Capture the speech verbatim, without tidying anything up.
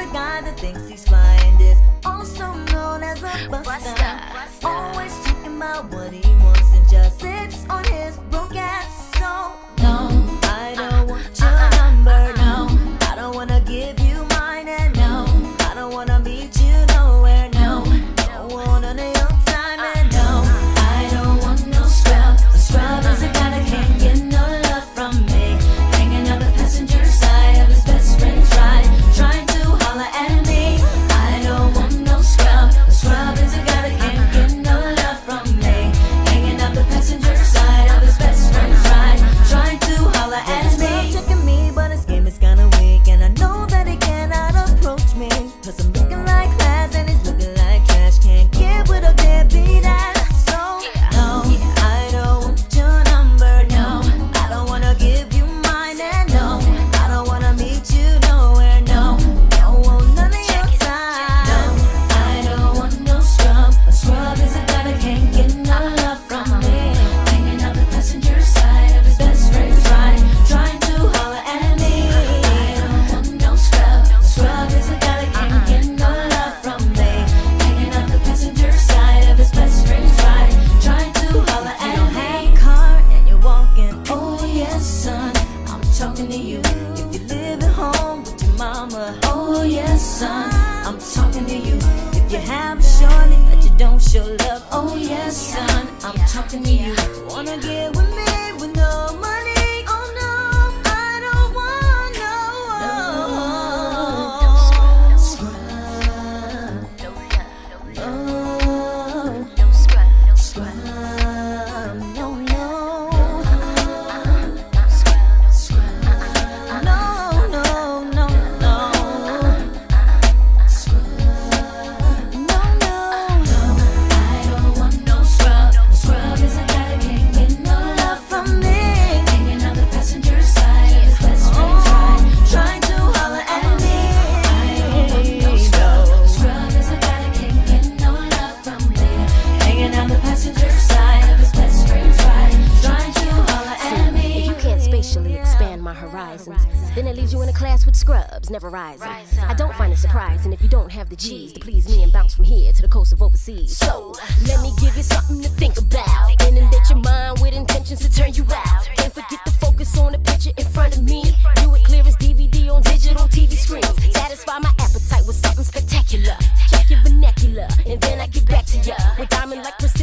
guy that thinks he's flying is also known as a buster. Always talking about what he wants and just sits on his broke ass. So no, I don't want your number. No, I don't wanna give you mine. And no, I don't wanna meet you nowhere. No, don't want none of your time. And no, I don't want no scrub. A scrub is a guy that can't get no love from me, hanging out the passenger side of his best friend's ride, trying to holler at me. I don't want no scrub. A scrub is a guy that can't get no love from me, hanging out the passenger side of his best friend's ride, trying to holler at me. Checking me, but his game is kinda weak, and I know that he cannot approach me, cause I'm looking like class and he's looking like trash. Can't get with a deadbeat ass. So no, I don't want your number. No, I don't wanna give you mine. And no, I don't wanna meet you nowhere. No, don't want none of your time. No, I don't want no scrub. A scrub is a guy that can't get no love from me, hanging out the passenger side of his best friend's ride, trying to holler at me. I don't want no scrub. A scrub is a guy that can't get no love from me, hanging out the passenger side of his best friend's ride, trying to holler at me. You don't have a car and you're walking. Oh yes, son, I'm talking to you. If you live at home with your mama. Oh yes, son, I'm talking to you. If you have a shorty that you don't show love. Oh yes, son, I'm talking to you. Wanna get with me with no money? Oh no, I don't want no, no scrub. No, scrub. No, no. No, no, no, no. No, no. I don't want no scrub. Scrub is a guy that can't get no love from me, hanging out the passenger side of his best friend's ride, trying to holler at me. I don't want no scrub. Scrub is a guy that can't get no love from me, hanging out the passenger side of his best friend's ride, trying to holler at me. If you can't spatially expand my horizons, then it leaves you in a class with scrubs, never rising. I don't find it surprising if you don't have the G's to please me and bounce from here to the coast of overseas. So, let me give you something to think about. Inundate your mind with intentions to turn you out. Can't forget to focus on the picture in front of me. Do it clear as D V D on digital T V screens. Satisfy my appetite with something spectacular. Check your vernacular, and then I get back to ya with diamond like precision.